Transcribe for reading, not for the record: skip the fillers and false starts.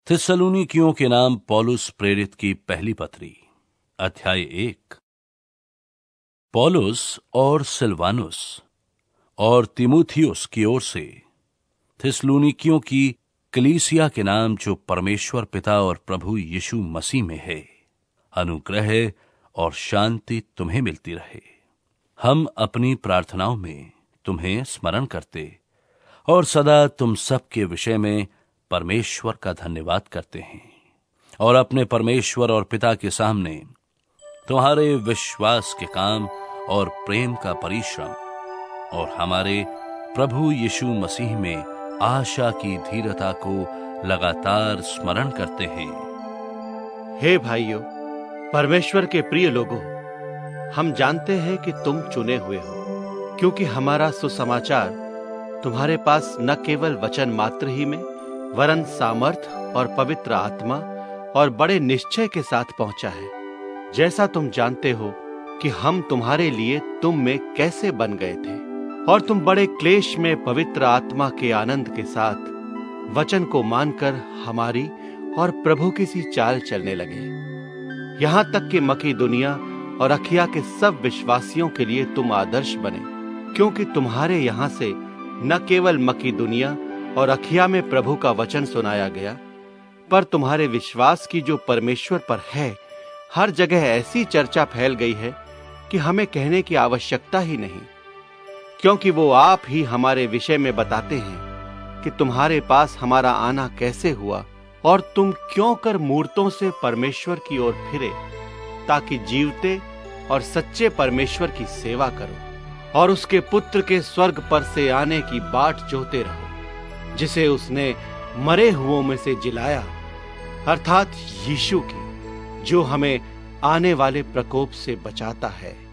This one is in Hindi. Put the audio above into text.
थिस्सलुनीकियों के नाम पौलुस प्रेरित की पहली पत्री अध्याय 1। पौलुस और सिलवानुस और तीमुथियुस की ओर से थिस्सलुनीकियों की कलीसिया के नाम जो परमेश्वर पिता और प्रभु यीशु मसीह में है, अनुग्रह और शांति तुम्हें मिलती रहे। हम अपनी प्रार्थनाओं में तुम्हें स्मरण करते और सदा तुम सब के विषय में परमेश्वर का धन्यवाद करते हैं और अपने परमेश्वर और पिता के सामने तुम्हारे विश्वास के काम और प्रेम का परिश्रम और हमारे प्रभु यीशु मसीह में आशा की धीरता को लगातार स्मरण करते हैं। हे भाइयों, परमेश्वर के प्रिय लोगों, हम जानते हैं कि तुम चुने हुए हो, क्योंकि हमारा सुसमाचार तुम्हारे पास न केवल वचन मात्र ही में वरन सामर्थ और पवित्र आत्मा और बड़े निश्चय के साथ पहुंचा है। जैसा तुम जानते हो कि हम तुम्हारे लिए तुम में कैसे बन गए थे और तुम बड़े क्लेश में पवित्र आत्मा के आनंद के साथ वचन को मानकर हमारी और प्रभु की सी चाल चलने लगे। यहां तक कि मकीदुनिया और अखिया के सब विश्वासियों के लिए तुम आदर्श बने, क्योंकि तुम्हारे यहां से न केवल मकीदुनिया और अखिया में प्रभु का वचन सुनाया गया, पर तुम्हारे विश्वास की जो परमेश्वर पर है, हर जगह ऐसी चर्चा फैल गई है कि हमें कहने की आवश्यकता ही नहीं, क्योंकि वो आप ही हमारे विषय में बताते हैं कि तुम्हारे पास हमारा आना कैसे हुआ और तुम क्यों कर मूर्तों से परमेश्वर की ओर फिरे, ताकि जीवते और सच्चे परमेश्वर की सेवा करो और उसके पुत्र के स्वर्ग पर से आने की बाट जोहते रहो, जिसे उसने मरे हुओं में से जिलाया, अर्थात यीशु की, जो हमें आने वाले प्रकोप से बचाता है।